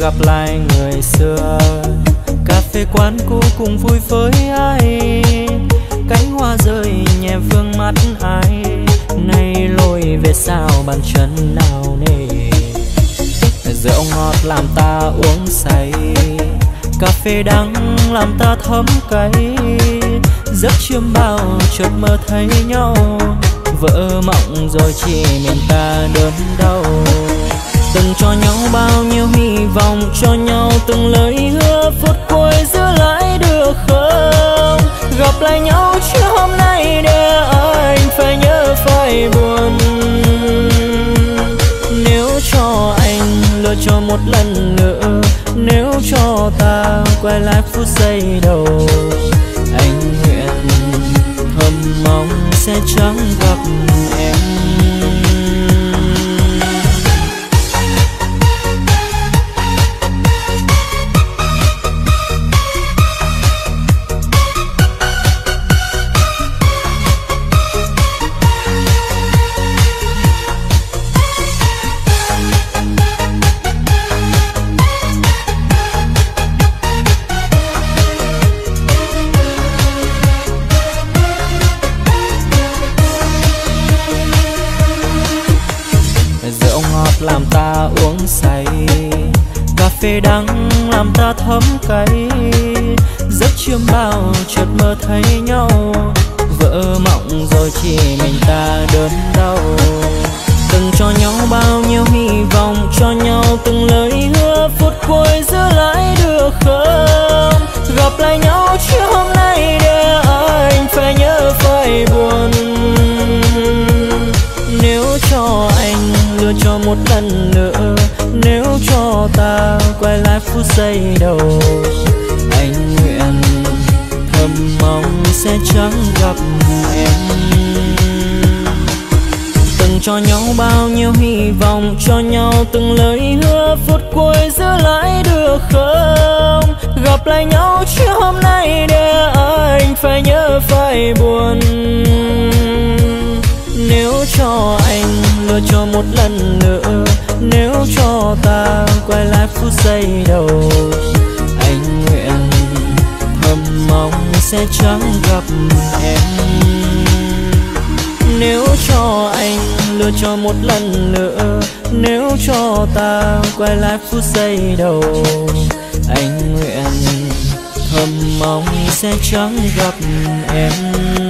gặp lại người xưa. Cà phê quán cũ cùng vui với ai, cánh hoa rơi nhẹ vương mắt ai. Nay lối về sao bàn chân nào nề, rượu ngọt làm ta uống say, cà phê đắng làm ta thấm cay. Giấc chiêm bao chợt mơ thấy nhau, vỡ mộng rồi chỉ miền ta đớn đau. Từng cho nhau bao nhiêu hy vọng, cho nhau từng lời hứa, phút cuối giữ lại được không? Gặp lại nhau chứ hôm nay để anh phải nhớ phải buồn. Nếu cho anh lựa cho một lần nữa, nếu cho ta quay lại phút giây đầu, anh nguyện thầm mong sẽ chẳng gặp em. Làm ta uống say, cà phê đắng làm ta thấm cay. Giấc chiêm bao chợt mơ thấy nhau, vỡ mộng rồi chỉ mình ta đớn đau. Từng cho nhau bao nhiêu hy vọng, cho nhau từng lời hứa, phút cuối giữ lại được không? Gặp lại nhau chứ hôm nay để anh phải nhớ phải buồn. Nếu cho anh lựa cho một lần nữa, nếu cho ta quay lại phút giây đầu, anh nguyện thầm mong sẽ chẳng gặp em. Từng cho nhau bao nhiêu hy vọng, cho nhau từng lời hứa, phút cuối giữ lại được không? Gặp lại nhau chứ hôm nay để anh phải nhớ phải buồn. Nếu cho anh lựa cho một lần nữa, nếu cho ta quay lại phút giây đầu, anh nguyện thầm mong sẽ chẳng gặp em. Nếu cho anh lựa cho một lần nữa, nếu cho ta quay lại phút giây đầu, anh nguyện thầm mong sẽ chẳng gặp em.